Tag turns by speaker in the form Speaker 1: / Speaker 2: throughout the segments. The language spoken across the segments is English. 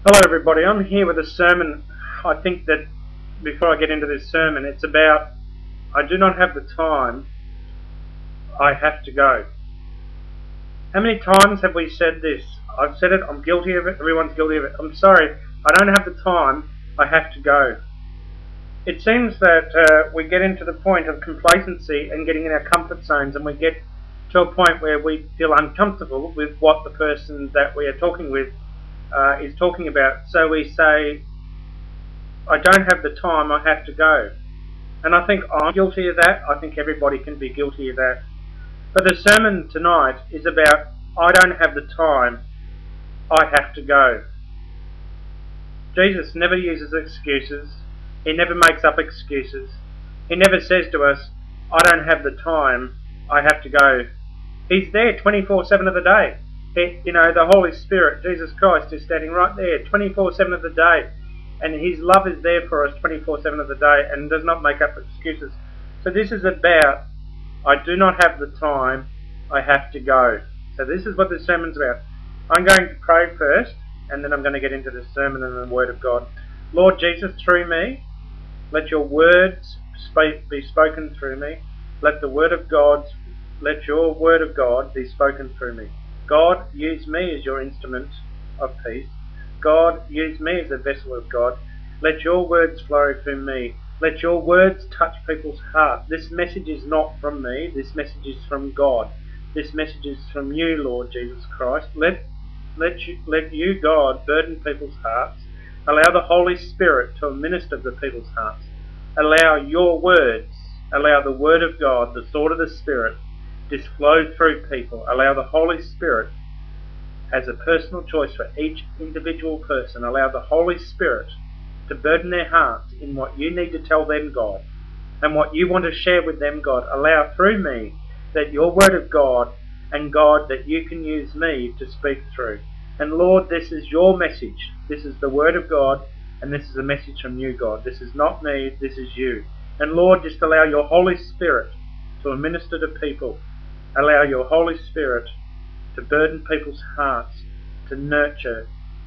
Speaker 1: Hello everybody, I'm here with a sermon. I think that before I get into this sermon, it's about I do not have the time, I have to go. How many times have we said this? I've said it, I'm guilty of it, everyone's guilty of it. I'm sorry, I don't have the time, I have to go. It seems that we get into the point of complacency and getting in our comfort zones, and we get to a point where we feel uncomfortable with what the person that we are talking with is talking about. So we say, I don't have the time, I have to go. And I think I'm guilty of that. I think everybody can be guilty of that. But the sermon tonight is about, I don't have the time, I have to go. Jesus never uses excuses. He never makes up excuses. He never says to us, I don't have the time, I have to go. He's there 24/7 of the day. The Holy Spirit, Jesus Christ, is standing right there 24/7 of the day. And His love is there for us 24/7 of the day and does not make up excuses. So this is about, I do not have the time, I have to go. So this is what this sermon's about. I'm going to pray first, and then I'm going to get into the sermon and the Word of God. Lord Jesus, through me, let your words be spoken through me. Let your word of God be spoken through me. God, use me as your instrument of peace. God, use me as a vessel of God. Let your words flow through me. Let your words touch people's hearts. This message is not from me. This message is from God. This message is from you, Lord Jesus Christ. Let you, God, burden people's hearts. Allow the Holy Spirit to minister to people's hearts. Allow your words, allow the Word of God, the sword of the Spirit, to flow through people. Allow the Holy Spirit, as a personal choice for each individual person, allow the Holy Spirit to burden their hearts in what you need to tell them, God, and what you want to share with them, God. Allow through me that your Word of God, and God, that you can use me to speak through. And Lord, this is your message. This is the Word of God, and this is a message from you, God. This is not me, this is you. And Lord, just allow your Holy Spirit to minister to people. Allow your Holy Spirit to burden people's hearts, to nurture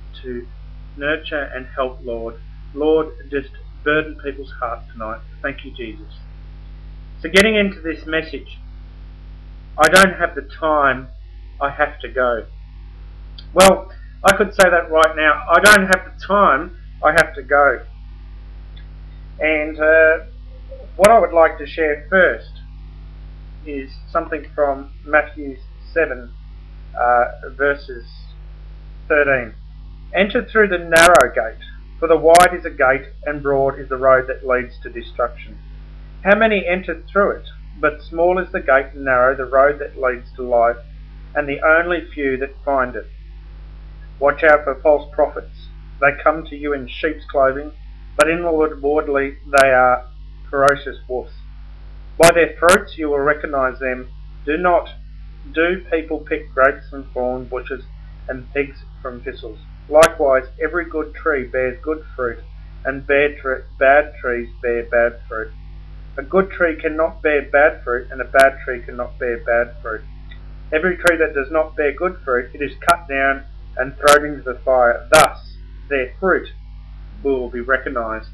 Speaker 1: and help, Lord. Lord, just burden people's hearts tonight. Thank you, Jesus. So getting into this message, I don't have the time, I have to go. Well, I could say that right now. I don't have the time, I have to go. And what I would like to share first is something from Matthew 7, verses 13. Enter through the narrow gate, for the wide is a gate and broad is the road that leads to destruction. How many enter through it? But small is the gate and narrow the road that leads to life, and the only few that find it. Watch out for false prophets. They come to you in sheep's clothing, but inwardly they are ferocious wolves. By their fruits you will recognize them. Do people pick grapes from thorn bushes and figs from thistles? Likewise, every good tree bears good fruit, and bad trees bear bad fruit. A good tree cannot bear bad fruit, and a bad tree cannot bear bad fruit. Every tree that does not bear good fruit, it is cut down and thrown into the fire. Thus, their fruit will be recognized.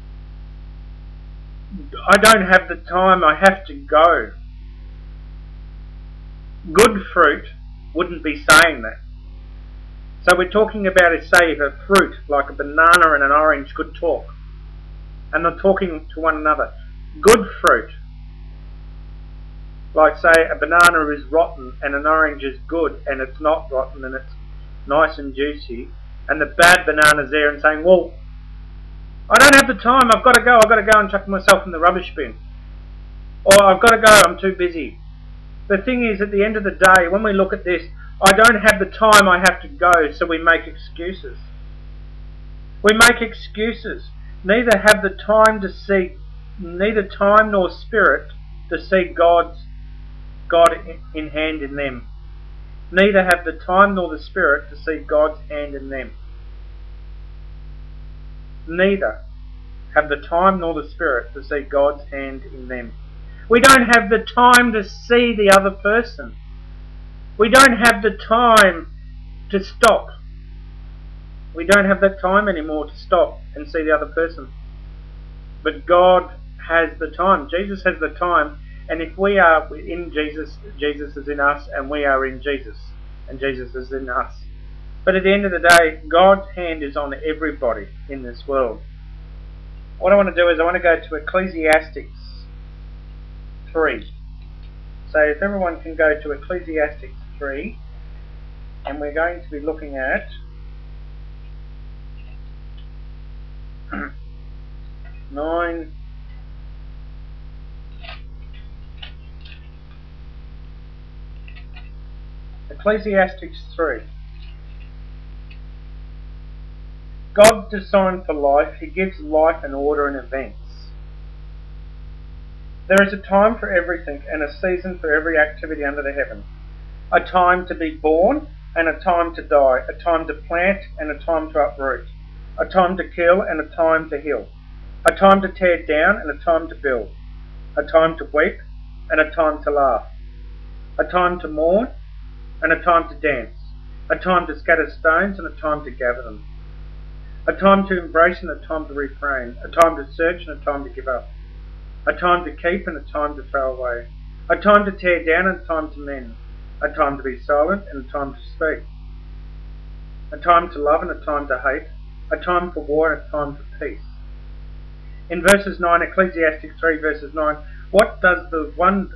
Speaker 1: I don't have the time, I have to go. Good fruit wouldn't be saying that. So we're talking about a fruit, like a banana and an orange could talk. And they're talking to one another. Good fruit, like say a banana is rotten and an orange is good and it's not rotten and it's nice and juicy, and the bad banana's there and saying, well, I don't have the time, I've got to go and chuck myself in the rubbish bin. Or I've got to go, I'm too busy. The thing is, at the end of the day, when we look at this, I don't have the time, I have to go, so we make excuses. We make excuses. Neither have the time to see, neither time nor spirit to see God in hand in them. Neither have the time nor the spirit to see God's hand in them. Neither have the time nor the spirit to see God's hand in them. We don't have the time to see the other person. We don't have the time to stop. We don't have that time anymore to stop and see the other person. But God has the time. Jesus has the time. And if we are in Jesus, Jesus is in us, and we are in Jesus, and Jesus is in us. But at the end of the day, God's hand is on everybody in this world. What I want to do is I want to go to Ecclesiastes 3. So if everyone can go to Ecclesiastes 3, and we're going to be looking at 9. Ecclesiastes 3. God's design for life, He gives life an order and events. There is a time for everything and a season for every activity under the heaven. A time to be born and a time to die, a time to plant and a time to uproot, a time to kill and a time to heal, a time to tear down and a time to build, a time to weep and a time to laugh, a time to mourn and a time to dance, a time to scatter stones and a time to gather them, a time to embrace and a time to refrain, a time to search and a time to give up, a time to keep and a time to throw away, a time to tear down and a time to mend, a time to be silent and a time to speak, a time to love and a time to hate, a time for war and a time for peace. In verses 9, Ecclesiastes 3 verses 9, what does the one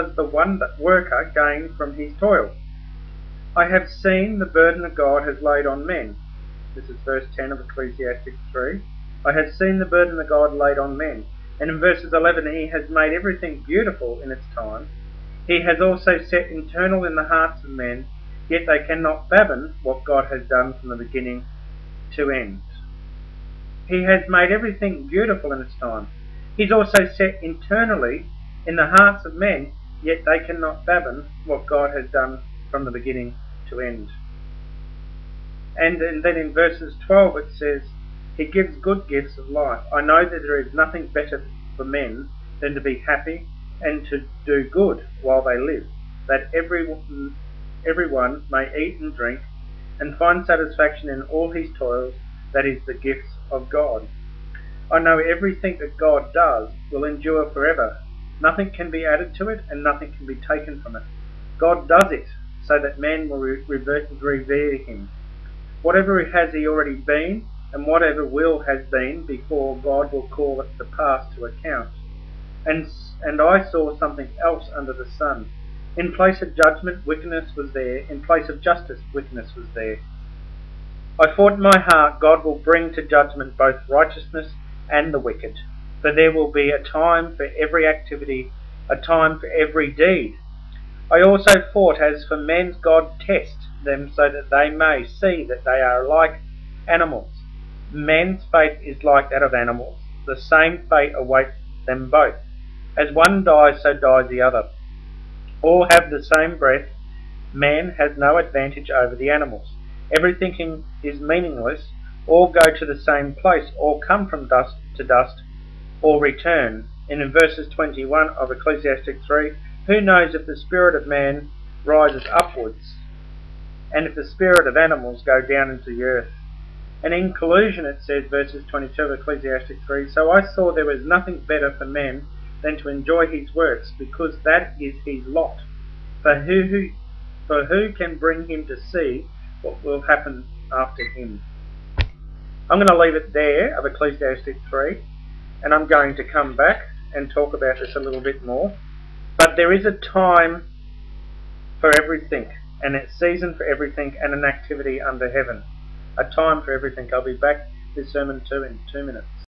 Speaker 1: worker gain from his toil? I have seen the burden of God has laid on men. This is verse 10 of Ecclesiastes 3. I have seen the burden of God laid on men. And in verses 11, He has made everything beautiful in its time. He has also set eternal in the hearts of men, yet they cannot fathom what God has done from the beginning to end. He has made everything beautiful in its time. He's also set eternally in the hearts of men, yet they cannot fathom what God has done from the beginning to end. And then in verses 12 it says, He gives good gifts of life. I know that there is nothing better for men than to be happy and to do good while they live, that everyone may eat and drink and find satisfaction in all his toils, that is the gifts of God. I know everything that God does will endure forever. Nothing can be added to it and nothing can be taken from it. God does it so that men will revere Him. Whatever has He already been, and whatever will has been before, God will call it the past to account. And I saw something else under the sun. In place of judgment, wickedness was there. In place of justice, wickedness was there. I thought in my heart, God will bring to judgment both righteousness and the wicked. For there will be a time for every activity, a time for every deed. I also thought, as for men, God tests them so that they may see that they are like animals. Men's fate is like that of animals. The same fate awaits them both. As one dies, so dies the other. All have the same breath. Man has no advantage over the animals. Everything is meaningless. All go to the same place. All come from dust to dust. All return. And in verses 21 of Ecclesiastes 3, who knows if the spirit of man rises upwards, and if the spirit of animals go down into the earth? And in conclusion it says, verses 22 of Ecclesiastes 3, so I saw there was nothing better for men than to enjoy his works, because that is his lot. For who can bring him to see what will happen after him? I'm going to leave it there of Ecclesiastes 3, and I'm going to come back and talk about this a little bit more. But there is a time for everything, and a season for everything, and an activity under heaven. A time for everything. I'll be back with sermon 2 in 2 minutes.